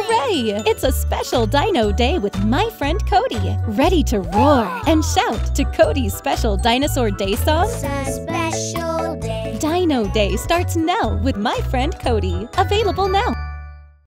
Hooray! It's a special Dino Day with my friend Cody. Ready to roar and shout to Cody's special Dinosaur Day song? It's a special day. Dino Day starts now with my friend Cody. Available now.